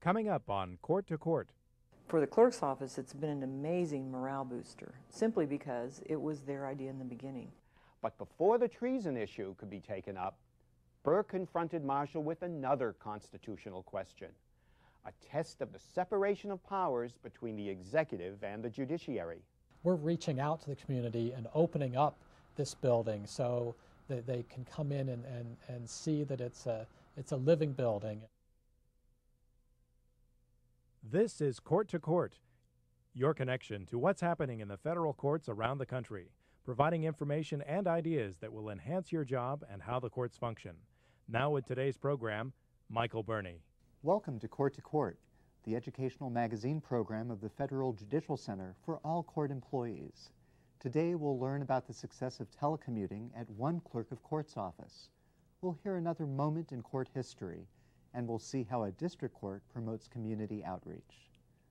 Coming up on Court to Court. For the clerk's office, it's been an amazing morale booster, simply because it was their idea in the beginning. But before the treason issue could be taken up, Burr confronted Marshall with another constitutional question, a test of the separation of powers between the executive and the judiciary. We're reaching out to the community and opening up this building so that they can come in and see that it's a living building. This is Court to Court, your connection to what's happening in the federal courts around the country, providing information and ideas that will enhance your job and how the courts function. Now with today's program, Michael Burney. Welcome to Court, the educational magazine program of the Federal Judicial Center for all court employees. Today we'll learn about the success of telecommuting at one clerk of court's office. We'll hear another moment in court history, and we'll see how a district court promotes community outreach.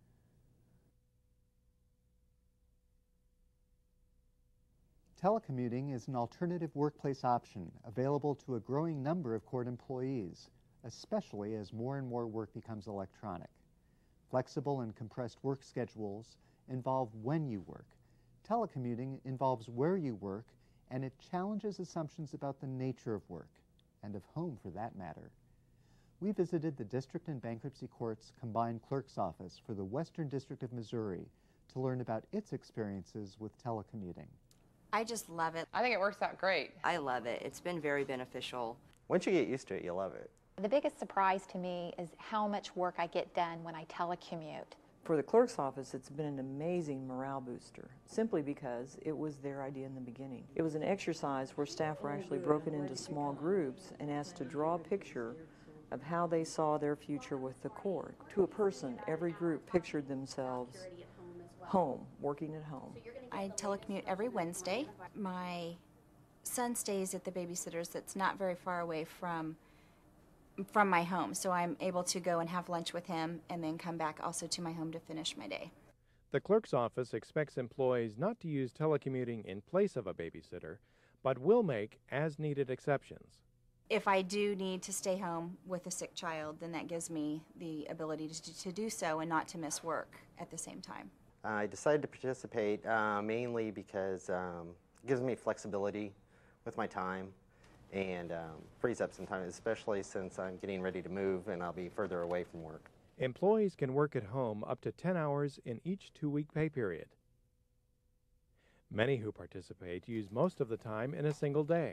Telecommuting is an alternative workplace option available to a growing number of court employees, especially as more and more work becomes electronic. Flexible and compressed work schedules involve when you work. Telecommuting involves where you work, and it challenges assumptions about the nature of work, and of home for that matter. We visited the District and Bankruptcy Court's combined clerk's office for the Western District of Missouri to learn about its experiences with telecommuting. I just love it. I think it works out great. I love it. It's been very beneficial. Once you get used to it, you love it. The biggest surprise to me is how much work I get done when I telecommute. For the clerk's office, it's been an amazing morale booster, simply because it was their idea in the beginning. It was an exercise where staff were actually broken into small groups and asked to draw a picture of how they saw their future with the court. To a person, every group pictured themselves home, working at home. I telecommute every Wednesday. My son stays at the babysitter's that's not very far away from my home, so I'm able to go and have lunch with him and then come back also to my home to finish my day. The clerk's office expects employees not to use telecommuting in place of a babysitter, but will make as-needed exceptions. If I do need to stay home with a sick child, then that gives me the ability to do so and not to miss work at the same time. I decided to participate mainly because it gives me flexibility with my time and frees up some time, especially since I'm getting ready to move and I'll be further away from work. Employees can work at home up to 10 hours in each 2-week pay period. Many who participate use most of the time in a single day.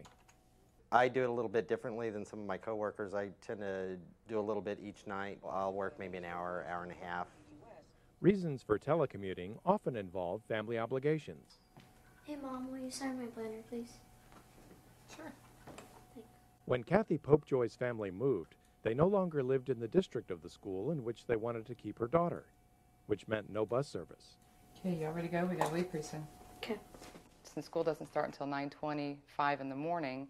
I do it a little bit differently than some of my coworkers. I tend to do a little bit each night. I'll work maybe an hour, hour and a half. Reasons for telecommuting often involve family obligations. Hey Mom, will you sign my planner, please? Sure. Thanks. When Kathy Popejoy's family moved, they no longer lived in the district of the school in which they wanted to keep her daughter, which meant no bus service. Okay, y'all ready to go? We gotta leave pretty soon. Okay. Since school doesn't start until 9:25 in the morning,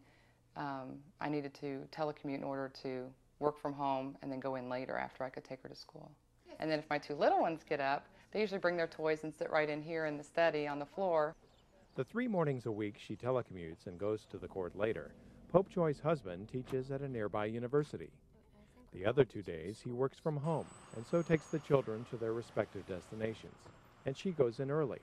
I needed to telecommute in order to work from home and then go in later after I could take her to school. And then if my two little ones get up, they usually bring their toys and sit right in here in the study on the floor. The 3 mornings a week she telecommutes and goes to the court later. Popejoy's husband teaches at a nearby university. The other 2 days he works from home and so takes the children to their respective destinations, and she goes in early.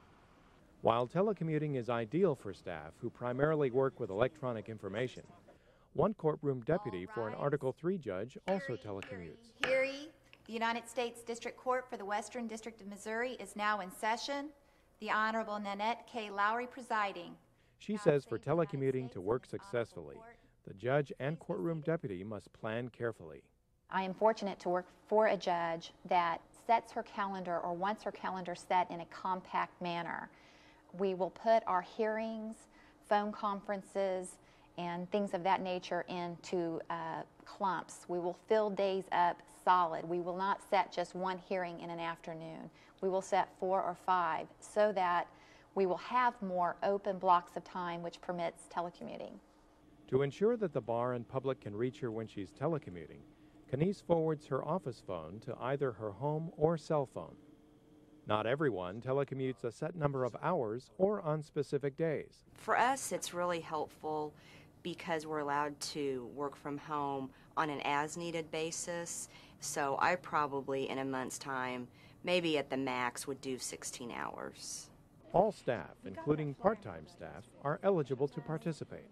While telecommuting is ideal for staff who primarily work with electronic information, one courtroom deputy for an Article III judge also telecommutes. Hear ye. The United States District Court for the Western District of Missouri is now in session. The Honorable Nanette K. Lowry presiding. She says for telecommuting to work successfully, the judge and courtroom deputy must plan carefully. I am fortunate to work for a judge that sets her calendar or wants her calendar set in a compact manner. We will put our hearings, phone conferences, and things of that nature into clumps. We will fill days up solid. We will not set just one hearing in an afternoon. We will set 4 or 5 so that we will have more open blocks of time which permits telecommuting. To ensure that the bar and public can reach her when she's telecommuting, Kenise forwards her office phone to either her home or cell phone. Not everyone telecommutes a set number of hours or on specific days. For us, it's really helpful because we're allowed to work from home on an as-needed basis, So I probably, in a month's time, maybe at the max, would do 16 hours. All staff, including part-time staff, are eligible to participate.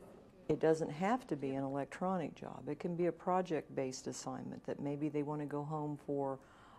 It doesn't have to be an electronic job. It can be a project-based assignment that maybe they want to go home for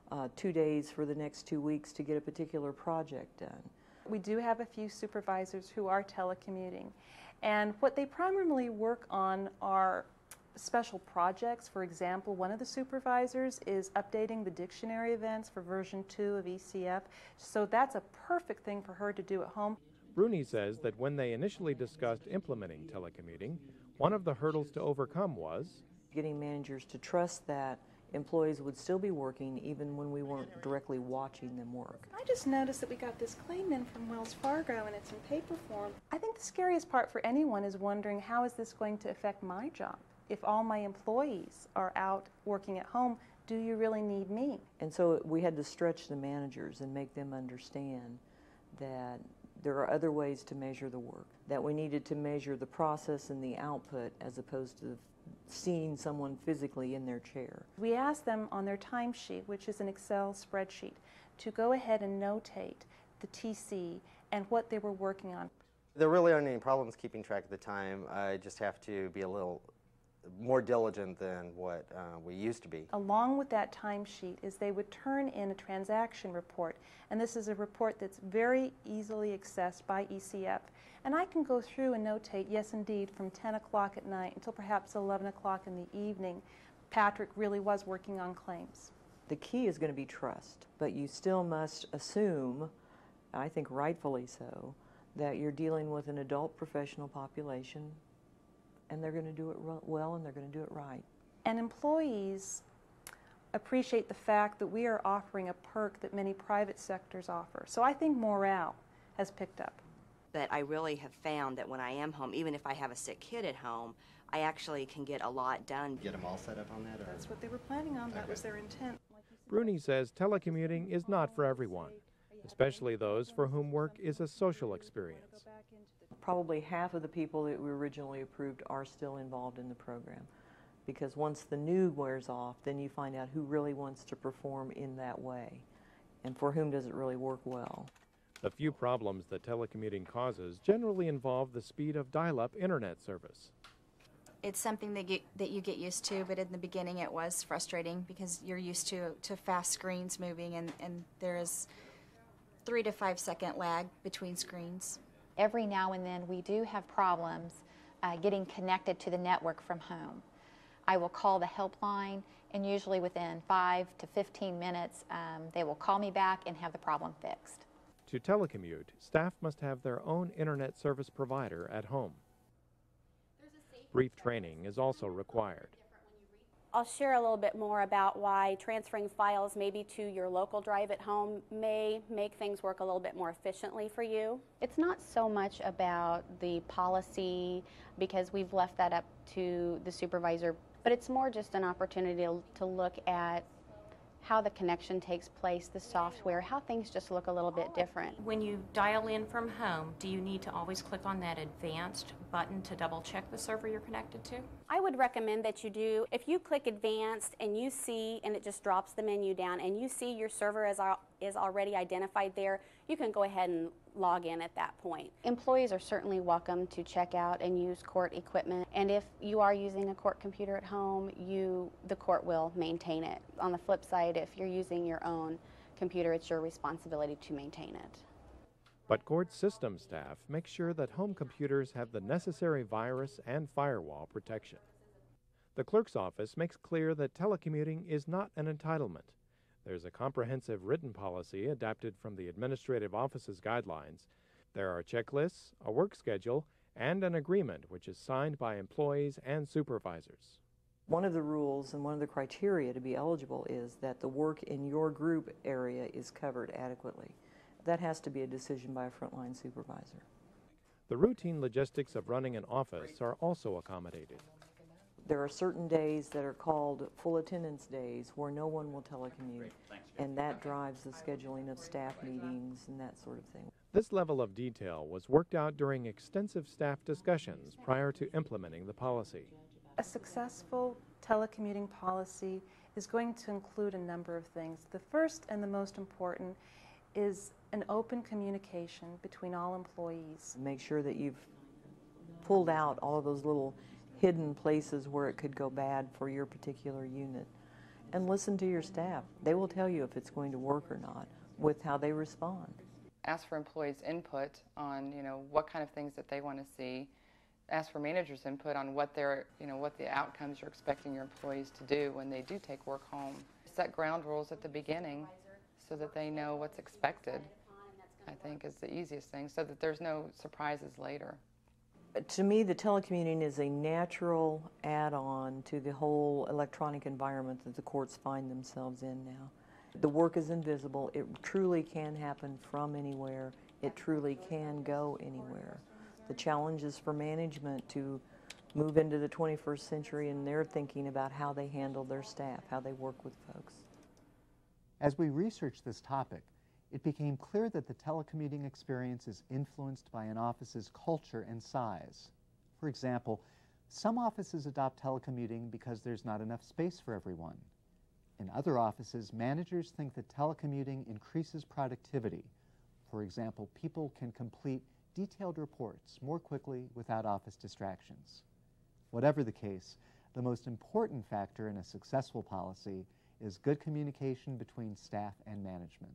2 days for the next 2 weeks to get a particular project done. We do have a few supervisors who are telecommuting, and what they primarily work on are special projects. For example, one of the supervisors is updating the dictionary events for version 2 of ECF, so that's a perfect thing for her to do at home. Bruni says that when they initially discussed implementing telecommuting, one of the hurdles to overcome was getting managers to trust that employees would still be working even when we weren't directly watching them work. I just noticed that we got this claim in from Wells Fargo and it's in paper form. I think the scariest part for anyone is wondering, how is this going to affect my job? If all my employees are out working at home, do you really need me? And so we had to stretch the managers and make them understand that there are other ways to measure the work, that we needed to measure the process and the output as opposed to seeing someone physically in their chair. We asked them on their timesheet, which is an Excel spreadsheet, to go ahead and notate the TC and what they were working on. There really aren't any problems keeping track of the time. I just have to be a little more diligent than what we used to be. Along with that timesheet is they would turn in a transaction report, and this is a report that's very easily accessed by ECF. And I can go through and notate, yes indeed, from 10 o'clock at night until perhaps 11 o'clock in the evening, Patrick really was working on claims. The key is going to be trust, but you still must assume, I think rightfully so, that you're dealing with an adult professional population, and they're going to do it well and they're going to do it right. And employees appreciate the fact that we are offering a perk that many private sectors offer. So I think morale has picked up. But I really have found that when I am home, even if I have a sick kid at home, I actually can get a lot done. Get them all set up on that? Or? That's what they were planning on. That was their intent. Bruni says telecommuting is not for everyone, especially those for whom work is a social experience. Probably half of the people that we originally approved are still involved in the program, because once the new wears off, then you find out who really wants to perform in that way and for whom does it really work well. The few problems that telecommuting causes generally involve the speed of dial-up internet service. It's something that you get used to, but in the beginning it was frustrating because you're used to fast screens moving, and there is 3 to 5 second lag between screens. Every now and then we do have problems getting connected to the network from home. I will call the helpline, and usually within 5 to 15 minutes they will call me back and have the problem fixed. To telecommute, staff must have their own internet service provider at home. Brief training is also required. I'll share a little bit more about why transferring files maybe to your local drive at home may make things work a little bit more efficiently for you. It's not so much about the policy, because we've left that up to the supervisor, but it's more just an opportunity to look at how the connection takes place, the software, how things just look a little bit different. When you dial in from home, do you need to always click on that advanced button to double check the server you're connected to? I would recommend that you do. If you click advanced and you see, and it just drops the menu down, and you see your server is already identified there, you can go ahead and log in at that point. Employees are certainly welcome to check out and use court equipment, and if you are using a court computer at home, the court will maintain it. On the flip side, if you're using your own computer, it's your responsibility to maintain it. But court system staff make sure that home computers have the necessary virus and firewall protection. The clerk's office makes clear that telecommuting is not an entitlement. There's a comprehensive written policy adapted from the administrative office's guidelines. There are checklists, a work schedule, and an agreement which is signed by employees and supervisors. One of the rules and one of the criteria to be eligible is that the work in your group area is covered adequately. That has to be a decision by a frontline supervisor. The routine logistics of running an office are also accommodated. There are certain days that are called full attendance days where no one will telecommute, and that drives the scheduling of staff meetings and that sort of thing. This level of detail was worked out during extensive staff discussions prior to implementing the policy. A successful telecommuting policy is going to include a number of things. The first and the most important is an open communication between all employees. Make sure that you've pulled out all of those little hidden places where it could go bad for your particular unit. And listen to your staff. They will tell you if it's going to work or not with how they respond. Ask for employees' input on, what kind of things that they want to see. Ask for managers' input on what what the outcomes you're expecting your employees to do when they do take work home. Set ground rules at the beginning so that they know what's expected, I think, is the easiest thing, so that there's no surprises later. To me, the telecommuting is a natural add-on to the whole electronic environment that the courts find themselves in now. The work is invisible. It truly can happen from anywhere. It truly can go anywhere. The challenge is for management to move into the 21st century, and they're thinking about how they handle their staff, how they work with folks. As we researched this topic, it became clear that the telecommuting experience is influenced by an office's culture and size. For example, some offices adopt telecommuting because there's not enough space for everyone. In other offices, managers think that telecommuting increases productivity. For example, people can complete detailed reports more quickly without office distractions. Whatever the case, the most important factor in a successful policy is good communication between staff and management.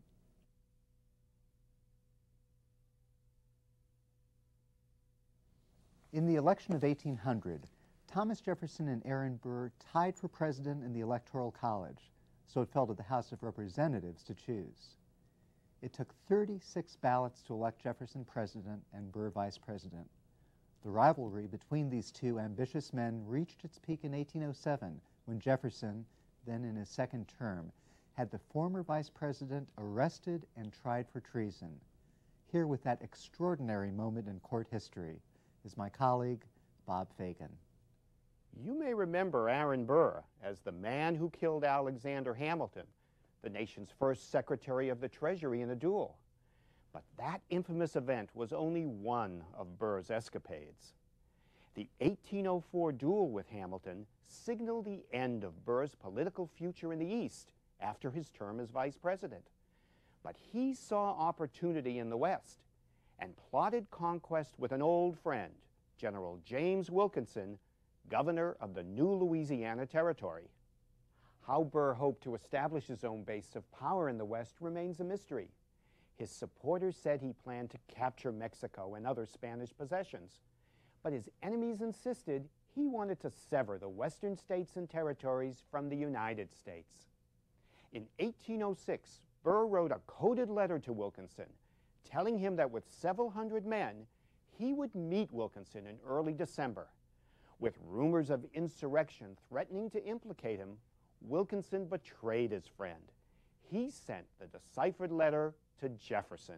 In the election of 1800, Thomas Jefferson and Aaron Burr tied for president in the Electoral College, so it fell to the House of Representatives to choose. It took 36 ballots to elect Jefferson president and Burr vice president. The rivalry between these two ambitious men reached its peak in 1807 when Jefferson, then in his second term, had the former vice president arrested and tried for treason. Here with that extraordinary moment in court history is my colleague, Bob Fagan. You may remember Aaron Burr as the man who killed Alexander Hamilton, the nation's first Secretary of the Treasury in a duel. But that infamous event was only one of Burr's escapades. The 1804 duel with Hamilton signaled the end of Burr's political future in the East after his term as vice president. But he saw opportunity in the West and plotted conquest with an old friend, General James Wilkinson, governor of the new Louisiana Territory. How Burr hoped to establish his own base of power in the West remains a mystery. His supporters said he planned to capture Mexico and other Spanish possessions, but his enemies insisted he wanted to sever the western states and territories from the United States. In 1806, Burr wrote a coded letter to Wilkinson, telling him that with several hundred men, he would meet Wilkinson in early December. With rumors of insurrection threatening to implicate him, Wilkinson betrayed his friend. He sent the deciphered letter to Jefferson.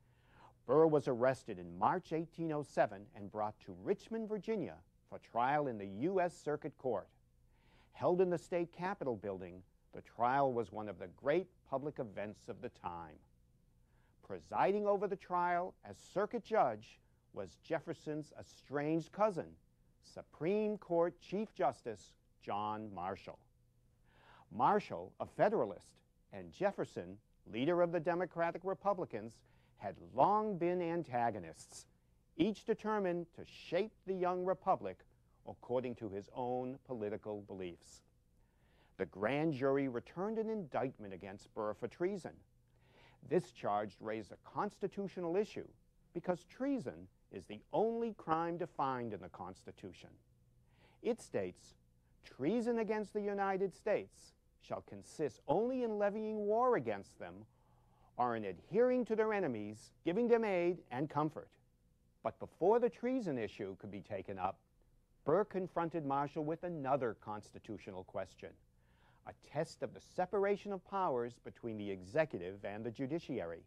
Burr was arrested in March 1807 and brought to Richmond, Virginia for trial in the U.S. Circuit Court. Held in the state capitol building, the trial was one of the great public events of the time. Presiding over the trial as circuit judge was Jefferson's estranged cousin, Supreme Court Chief Justice John Marshall. Marshall, a Federalist, and Jefferson, leader of the Democratic Republicans, had long been antagonists, each determined to shape the young republic according to his own political beliefs. The grand jury returned an indictment against Burr for treason. This charge raised a constitutional issue because treason is the only crime defined in the Constitution. It states, treason against the United States shall consist only in levying war against them or in adhering to their enemies, giving them aid and comfort. But before the treason issue could be taken up, Burr confronted Marshall with another constitutional question, a test of the separation of powers between the executive and the judiciary.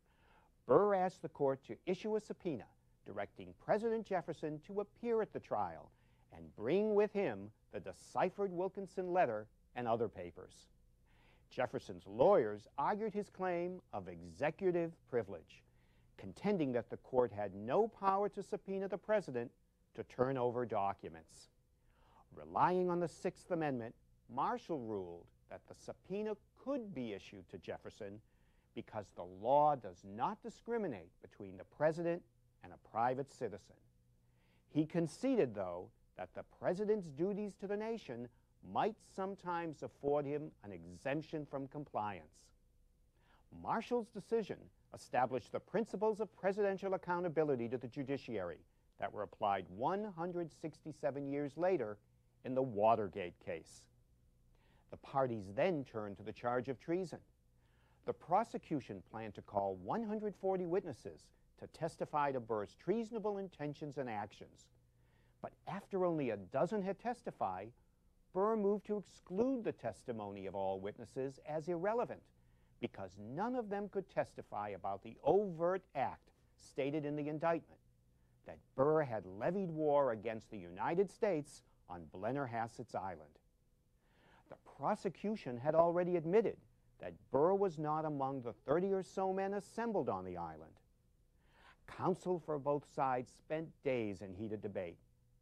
Burr asked the court to issue a subpoena directing President Jefferson to appear at the trial and bring with him the deciphered Wilkinson letter and other papers. Jefferson's lawyers argued his claim of executive privilege, contending that the court had no power to subpoena the president to turn over documents. Relying on the Sixth Amendment, Marshall ruled that the subpoena could be issued to Jefferson because the law does not discriminate between the president and a private citizen. He conceded, though, that the president's duties to the nation might sometimes afford him an exemption from compliance. Marshall's decision established the principles of presidential accountability to the judiciary that were applied 167 years later in the Watergate case. The parties then turned to the charge of treason. The prosecution planned to call 140 witnesses to testify to Burr's treasonable intentions and actions. But after only a dozen had testified, Burr moved to exclude the testimony of all witnesses as irrelevant because none of them could testify about the overt act stated in the indictment, that Burr had levied war against the United States on Blennerhassett's Island. The prosecution had already admitted that Burr was not among the 30 or so men assembled on the island. Counsel for both sides spent days in heated debate.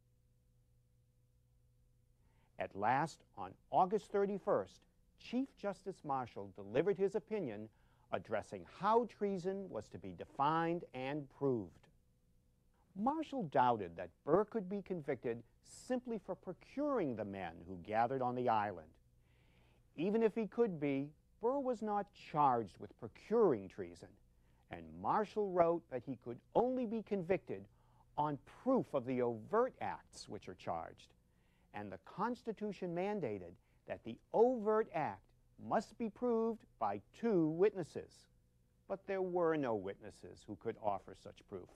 At last, on August 31st, Chief Justice Marshall delivered his opinion addressing how treason was to be defined and proved. Marshall doubted that Burr could be convicted simply for procuring the men who gathered on the island. Even if he could be, Burr was not charged with procuring treason, and Marshall wrote that he could only be convicted on proof of the overt acts which are charged, and the Constitution mandated that the overt act must be proved by 2 witnesses. But there were no witnesses who could offer such proof.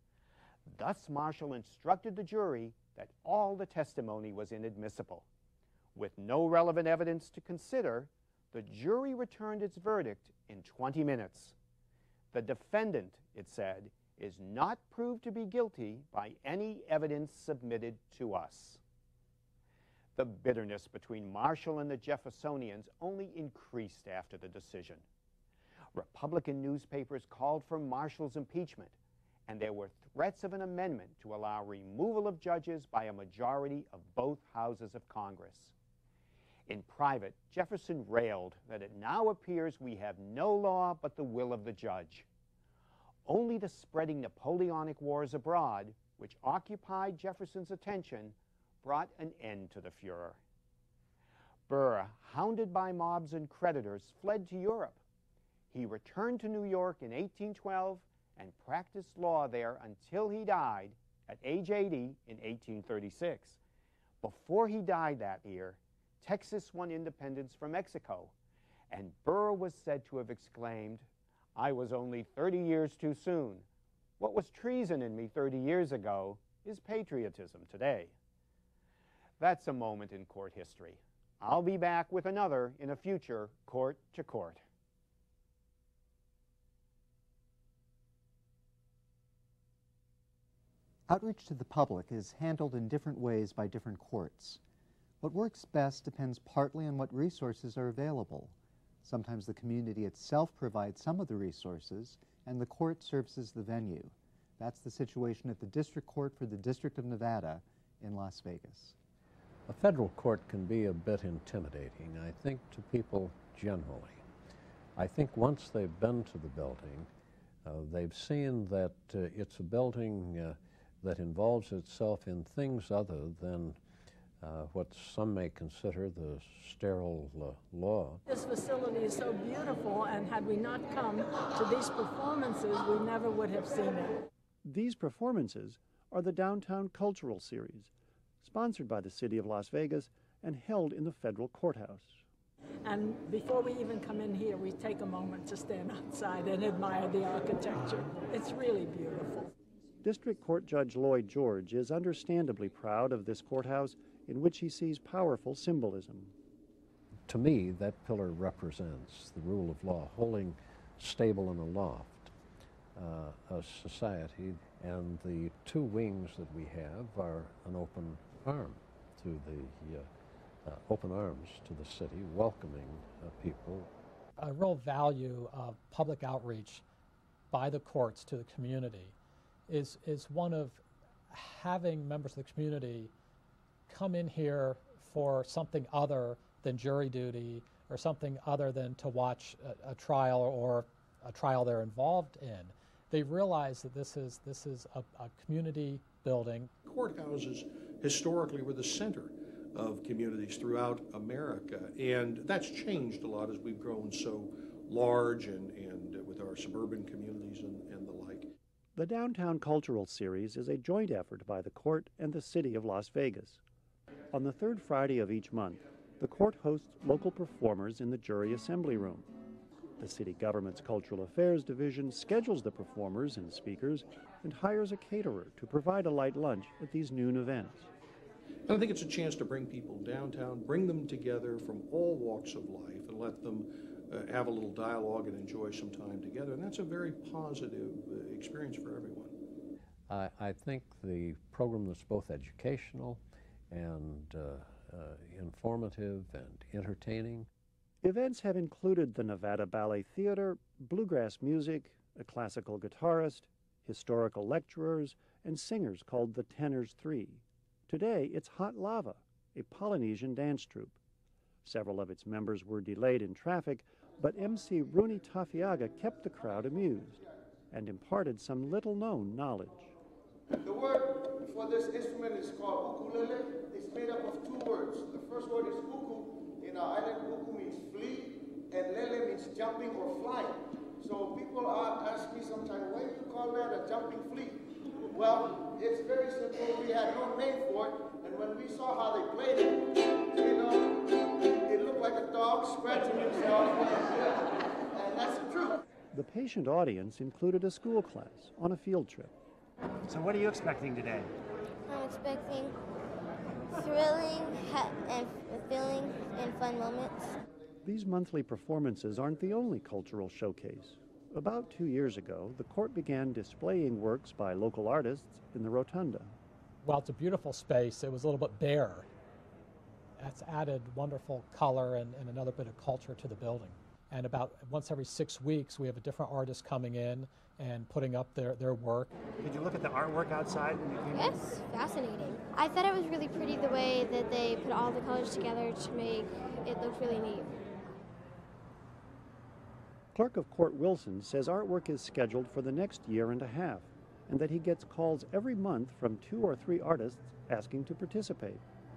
Thus Marshall instructed the jury that all the testimony was inadmissible. With no relevant evidence to consider, the jury returned its verdict in 20 minutes. The defendant, it said, is not proved to be guilty by any evidence submitted to us. The bitterness between Marshall and the Jeffersonians only increased after the decision. Republican newspapers called for Marshall's impeachment, and there were threats of an amendment to allow removal of judges by a majority of both houses of Congress. In private, Jefferson railed that it now appears we have no law but the will of the judge. Only the spreading Napoleonic wars abroad, which occupied Jefferson's attention, brought an end to the furor. Burr, hounded by mobs and creditors, fled to Europe. He returned to New York in 1812 and practiced law there until he died at age 80 in 1836. Before he died that year, Texas won independence from Mexico, and Burr was said to have exclaimed, "I was only 30 years too soon. What was treason in me 30 years ago is patriotism today." That's a moment in court history. I'll be back with another in a future Court to Court. Outreach to the public is handled in different ways by different courts. What works best depends partly on what resources are available. Sometimes the community itself provides some of the resources, and the court serves as the venue. That's the situation at the District Court for the District of Nevada in Las Vegas. A federal court can be a bit intimidating, I think, to people generally. I think once they've been to the building, they've seen that it's a building that involves itself in things other than what some may consider the sterile law. This facility is so beautiful, and had we not come to these performances, we never would have seen it. These performances are the Downtown Cultural Series, sponsored by the City of Las Vegas and held in the federal courthouse. And before we even come in here, we take a moment to stand outside and admire the architecture. It's really beautiful. District Court Judge Lloyd George is understandably proud of this courthouse in which he sees powerful symbolism. To me, that pillar represents the rule of law, holding stable and aloft a society, and the 2 wings that we have are an open arm to the open arms to the city, welcoming people. A real value of public outreach by the courts to the community is one of having members of the community come in here for something other than jury duty or something other than to watch a trial or a trial they're involved in. They realize that this is a community building. Courthouses historically were the center of communities throughout America, and that's changed a lot as we've grown so large and with our suburban communities and the like. The Downtown Cultural Series is a joint effort by the court and the City of Las Vegas. On the third Friday of each month, the court hosts local performers in the jury assembly room. The city government's Cultural Affairs Division schedules the performers and speakers and hires a caterer to provide a light lunch at these noon events. And I think it's a chance to bring people downtown, bring them together from all walks of life, and let them have a little dialogue and enjoy some time together. And that's a very positive experience for everyone. I think the program that's both educational and informative and entertaining. Events have included the Nevada Ballet Theater, bluegrass music, a classical guitarist, historical lecturers, and singers called the Tenors Three. Today, it's Hot Lava, a Polynesian dance troupe. Several of its members were delayed in traffic, but MC Rooney Tafiaga kept the crowd amused and imparted some little-known knowledge. The word for this instrument is called ukulele. It's made up of two words. The first word is uku. In our island, uku means flee, and lele means jumping or flying. So people ask me sometimes, why do you call that a jumping flea? Well, it's very simple. We had no name for it, and when we saw how they played it, you know, it looked like a dog scratching himself, and that's the truth. The patient audience included a school class on a field trip. So what are you expecting today? I'm expecting thrilling and fulfilling and fun moments. These monthly performances aren't the only cultural showcase. About 2 years ago, the court began displaying works by local artists in the rotunda. While it's a beautiful space, it was a little bit bare. That's added wonderful color and another bit of culture to the building. And about once every 6 weeks, we have a different artist coming in and putting up their work. Did you look at the artwork outside when you came in? Yes, fascinating. I thought it was really pretty the way that they put all the colors together to make it look really neat. Clerk of Court Wilson says artwork is scheduled for the next year and a half, and that he gets calls every month from 2 or 3 artists asking to participate.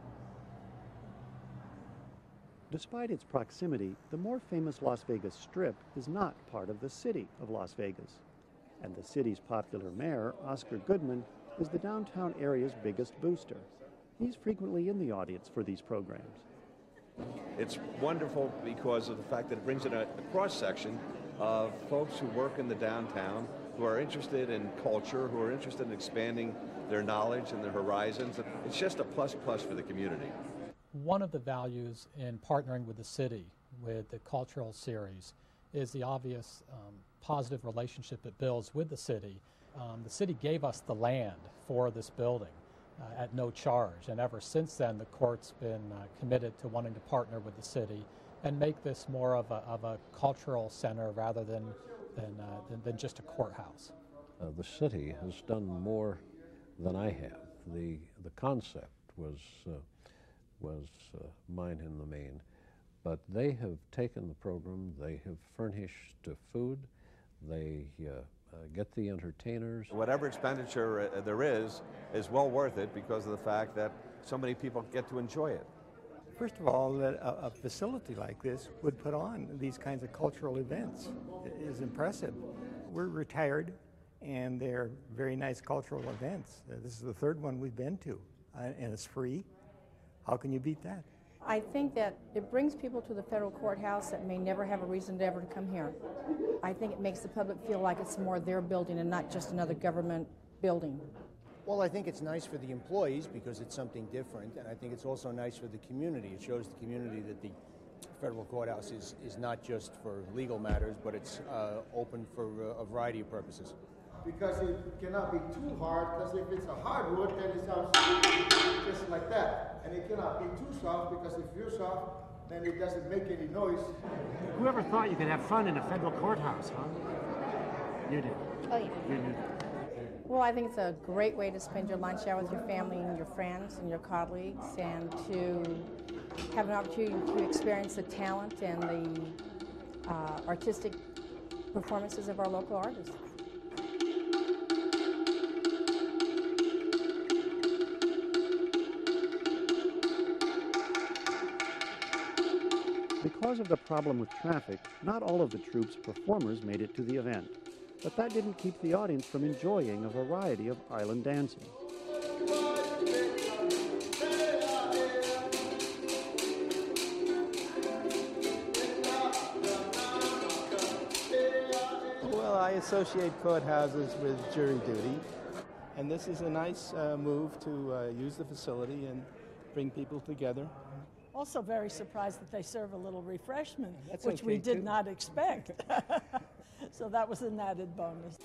Despite its proximity, the more famous Las Vegas Strip is not part of the city of Las Vegas. And the city's popular mayor, Oscar Goodman, is the downtown area's biggest booster. He's frequently in the audience for these programs. It's wonderful because of the fact that it brings in a cross-section of folks who work in the downtown, who are interested in culture, who are interested in expanding their knowledge and their horizons. It's just a plus for the community. One of the values in partnering with the city, with the cultural series, is the obvious positive relationship it builds with the city. The city gave us the land for this building at no charge, and ever since then the court's been committed to wanting to partner with the city and make this more of a cultural center rather than just a courthouse. The city has done more than I have. The concept was mine in the main, but they have taken the program, they have furnished food, they get the entertainers. Whatever expenditure there is well worth it because of the fact that so many people get to enjoy it. First of all, that a facility like this would put on these kinds of cultural events is impressive. We're retired, and they're very nice cultural events. This is the third one we've been to, and it's free. How can you beat that? I think that it brings people to the federal courthouse that may never have a reason to ever come here. I think it makes the public feel like it's more their building and not just another government building. Well, I think it's nice for the employees because it's something different, and I think it's also nice for the community. It shows the community that the federal courthouse is not just for legal matters, but it's open for a variety of purposes. Because it cannot be too hard, because if it's a hardwood, then it sounds just like that. And it cannot be too soft, because if you're soft, then it doesn't make any noise. Whoever thought you could have fun in a federal courthouse, huh? You did. Oh, yeah. You did. Well, I think it's a great way to spend your lunch hour with your family and your friends and your colleagues, and to have an opportunity to experience the talent and the artistic performances of our local artists. Because of the problem with traffic, not all of the troupe's performers made it to the event. But that didn't keep the audience from enjoying a variety of island dancing. Well, I associate courthouses with jury duty, and this is a nice move to use the facility and bring people together. Also very surprised that they serve a little refreshment, That's which okay, we did too. not expect. So that was an added bonus.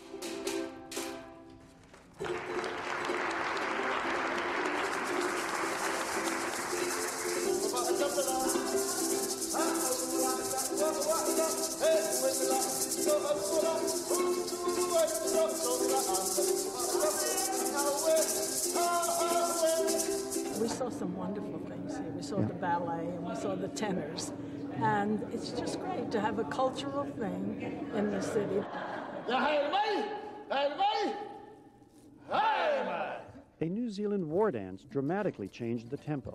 We saw some wonderful things here. We saw the ballet and we saw the tenors. And it's just great to have a cultural thing in the city. A New Zealand war dance dramatically changed the tempo.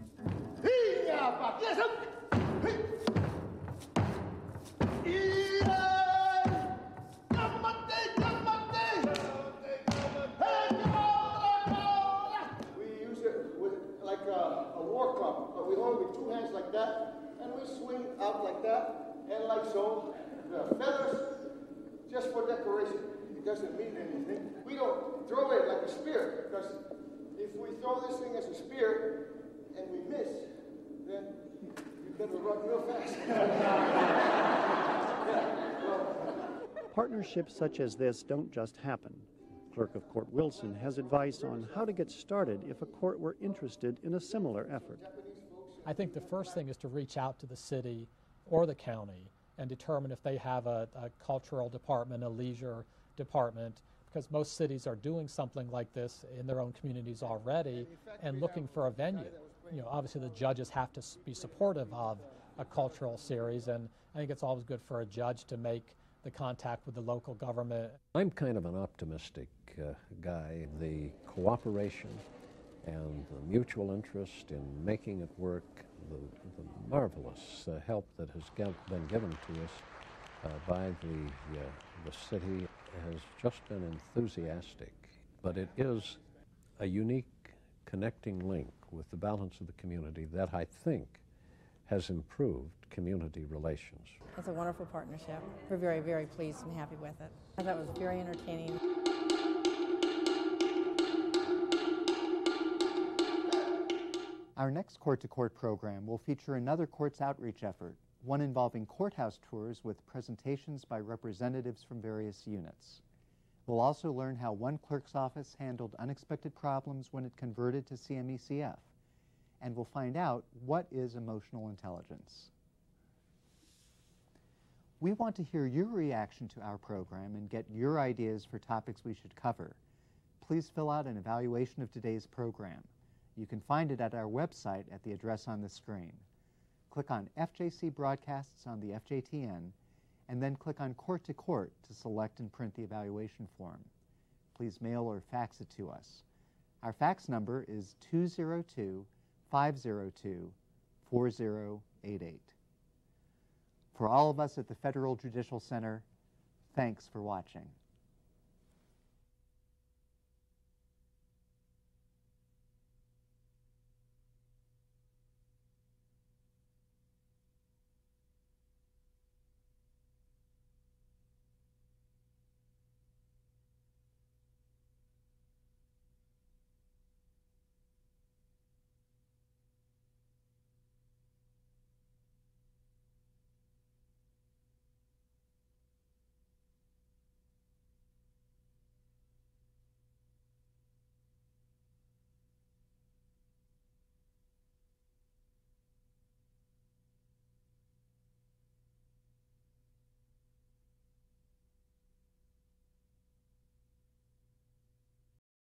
A war club, but we hold it with two hands like that, and we swing out like that, and like so. The feathers, just for decoration. It doesn't mean anything. We don't throw it like a spear, because if we throw this thing as a spear, and we miss, then you better run real fast. Partnerships such as this don't just happen. Clerk of Court Wilson has advice on how to get started if a court were interested in a similar effort. I think the first thing is to reach out to the city or the county and determine if they have a cultural department, a leisure department, because most cities are doing something like this in their own communities already and looking for a venue. You know, obviously the judges have to be supportive of a cultural series, and I think it's always good for a judge to make the contact with the local government. I'm kind of an optimistic guy. The cooperation and the mutual interest in making it work, the marvelous help that has been given to us by the city has just been enthusiastic. But it is a unique connecting link with the balance of the community that I think has improved community relations. It's a wonderful partnership. We're very, very pleased and happy with it. I thought it was very entertaining. Our next Court-to-Court program will feature another courts outreach effort, one involving courthouse tours with presentations by representatives from various units. We'll also learn how one clerk's office handled unexpected problems when it converted to CMECF, and we'll find out what is emotional intelligence. We want to hear your reaction to our program and get your ideas for topics we should cover. Please fill out an evaluation of today's program. You can find it at our website at the address on the screen. Click on FJC Broadcasts on the FJTN, and then click on Court to Court to select and print the evaluation form. Please mail or fax it to us. Our fax number is 202-502-4088. For all of us at the Federal Judicial Center, thanks for watching.